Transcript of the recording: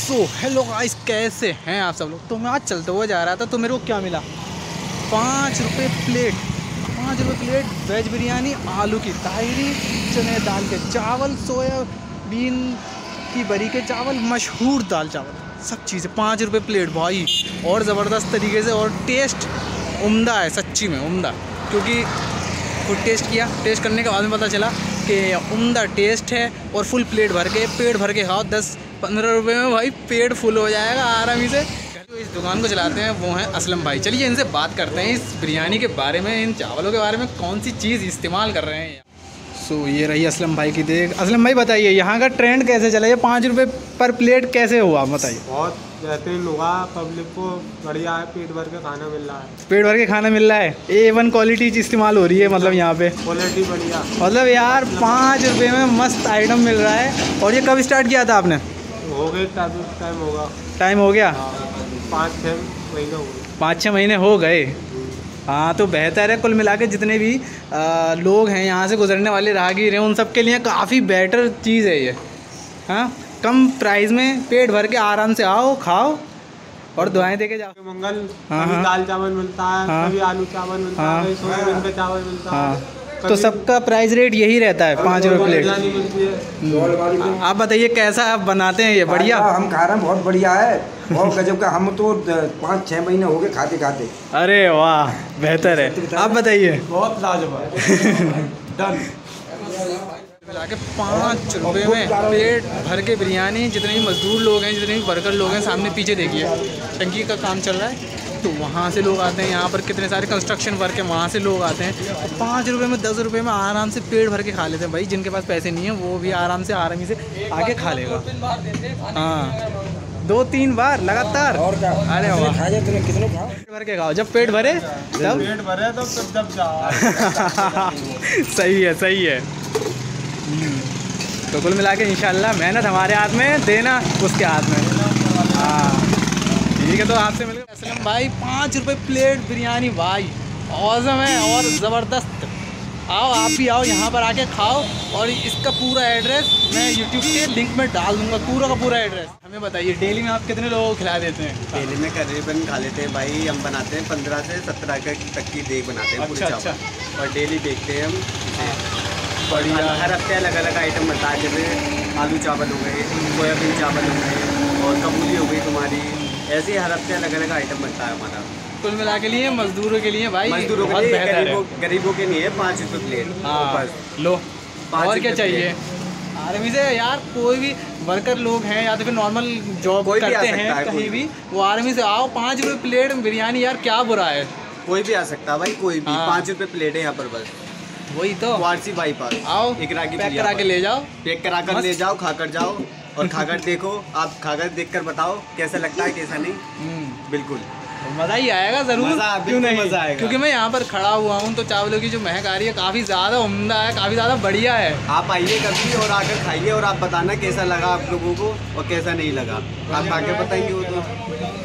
Hello guys, कैसे हैं आप सब लोग। तो मैं आज चलते हुए जा रहा था तो मेरे को क्या मिला, 5 रुपये प्लेट। 5 रुपये प्लेट वेज बिरयानी, आलू की ताहिरी, चने दाल के चावल, सोयाबीन की बरी के चावल, मशहूर दाल चावल, सब चीज़ें 5 रुपये प्लेट भाई। और ज़बरदस्त तरीके से, और टेस्ट उम्दा है, सच्ची में उम्दा। क्योंकि खुद टेस्ट किया, टेस्ट करने के बाद में पता चला कि उम्दा टेस्ट है। और फुल प्लेट भर के, पेट भर के खाओ, 10-15 रुपये में भाई पेट फुल हो जाएगा आरामी से। तो इस दुकान को चलाते हैं वो हैं असलम भाई। चलिए इनसे बात करते हैं इस बिरयानी के बारे में, इन चावलों के बारे में, कौन सी चीज़ इस्तेमाल कर रहे हैं। ये रही असलम भाई की देख। असलम भाई बताइए, यहाँ का ट्रेंड कैसे चला, ये 5 रुपये पर प्लेट कैसे हुआ बताइए। बहुत बेहतरीन हुआ, पब्लिक को बढ़िया है, पेट भर के खाना मिल रहा है। पेट भर के खाना मिल रहा है, A1 क्वालिटी इस्तेमाल हो रही है मतलब यहाँ पे, क्वालिटी बढ़िया। मतलब यार 5 रुपये में मस्त आइटम मिल रहा है। और ये कब स्टार्ट किया था आपने? हो गए, टाइम होगा, टाइम हो गया, 5-6 महीने हो गए। 5-6 महीने हो गए। हाँ तो बेहतर है। कुल मिला के जितने भी लोग हैं, यहाँ से गुजरने वाले राहगीर हैं, उन सब के लिए काफ़ी बेटर चीज़ है ये। हाँ, कम प्राइस में पेट भर के आराम से आओ, खाओ और दुआएं दे के जाओ। मंगल हाँ, कभी हाँ, दाल चावल मिलता है, हाँ, कभी आलू चावल मिलता हाँ, है, कभी सोयाबीन का चावल मिलता हाँ, है, तो सबका प्राइस रेट यही रहता है, 5 रुपये प्लेट। बिरयानी मिलती है। आप बताइए कैसा आप बनाते हैं ये? बढ़िया, हम खा रहे हैं, बहुत बढ़िया है, बहुत गजब का। हम तो 5-6 महीने हो गए खाते खाते। अरे वाह, बेहतर है। आप बताइए। बहुत लाजवाब डन। मिला के 5 रुपये में पेट भर के बिरयानी। जितने भी मजदूर लोग हैं, जितने भी वर्कर लोग हैं, सामने पीछे देखिए टंकी का काम चल रहा है, तो वहाँ से लोग आते हैं। यहाँ पर कितने सारे कंस्ट्रक्शन वर्क है, वहाँ से लोग आते हैं। 5 रुपये में, 10 रुपये में आराम से पेट भर के खा लेते हैं भाई। जिनके पास पैसे नहीं है वो भी आराम से से आके खा लेगा। हाँ, 2-3 बार लगातार। और क्या? अरे वाह, खा जाए तुम्हें, कितने खाओ, पेट भर के खाओ। जब पेट भरे तब पेट भरे तो जब जाओ। सही है, सही है। तो कुल मिला के इंशाल्लाह मेहनत हमारे हाथ में, देना उसके हाथ में। हाँ ठीक है, तो आपसे मिलकर असलम भाई 5 रुपये प्लेट बिरयानी भाई, औसम है और ज़बरदस्त। आओ, आप भी आओ, यहाँ पर आके खाओ। और इसका पूरा एड्रेस मैं यूट्यूब के लिंक में डाल दूँगा, पूरा का पूरा एड्रेस। हमें बताइए डेली में आप कितने लोगों को खिला देते हैं? डेली में करीबन खा लेते हैं भाई, हम बनाते हैं 15 से 17 तक की देग बनाते हैं पूरे अच्छा। चावल। और डेली देखते हैं हम। बढ़िया। हर हफ्ते अलग अलग आइटम बनता है, जैसे आलू चावल हो गए, सोयाबीन चावल हो गए, और कबूली हो गई तुम्हारी। ऐसे ही हर हफ्ते अलग अलग आइटम बनता है हमारा। कुल मिला के लिए मजदूरों के लिए भाई मजदूरों बहुत के लिए, बेहतर है। गरीबों के लिए 5 रुपये प्लेट। हाँ बस लो, 5 और क्या रुपये चाहिए आरामी से यार। कोई भी वर्कर लोग हैं या तो फिर नॉर्मल जॉब कोई भी आ करते सकता हैं है, कहीं कोई भी, वो आरामी से आओ। 5 रुपये प्लेट बिरयानी, यार क्या बुरा है। कोई भी आ सकता है भाई, कोई भी। हाँ। 5 रुपये प्लेट है यहाँ पर बस। वही तो, वारसी बाईपास आओ, इकरा की पैक करा के ले जाओ। पैक करा कर ले जाओ, खाकर जाओ और खाकर देखो। आप खाकर देखकर बताओ कैसा लगता है, कैसा नहीं। बिल्कुल मज़ा ही आएगा ज़रूर, क्यों नहीं। मज़ा आएगा। क्योंकि मैं यहाँ पर खड़ा हुआ हूँ तो चावलों की जो महक आ रही है काफ़ी ज़्यादा उम्दा है, काफ़ी ज़्यादा बढ़िया है। आप आइए कभी और आकर खाइए और आप बताना कैसा लगा आप लोगों को और कैसा नहीं लगा। आप आके बताएंगे वो तो।